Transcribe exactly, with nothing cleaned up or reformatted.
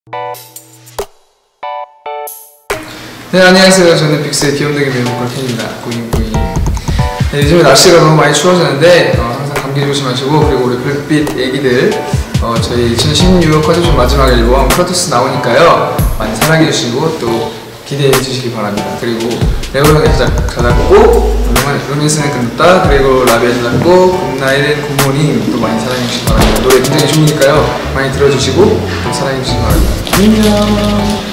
네, 안녕하세요. 저는 빅스의 귀염둥이 배우보컬 팬입니다. 고잉고잉. 네, 요즘에 날씨가 너무 많이 추워졌는데 어, 항상 감기 조심하시고, 그리고 우리 별빛 애기들 어, 저희 이천십육 컨셉션 마지막 앨범 프로토스 나오니까요, 많이 사랑해주시고 또 기대해주시기 바랍니다. 그리고 레오 형이 작곡, 루미스는 끝났다, 그리고 라비아 작곡, 굿나잇 굿모닝 또 많이 사랑해주시기 바랍니다. 노래 굉장히 좋으니까요, 많이 들어주시고 또 사랑해주시기 바랍니다. 안녕.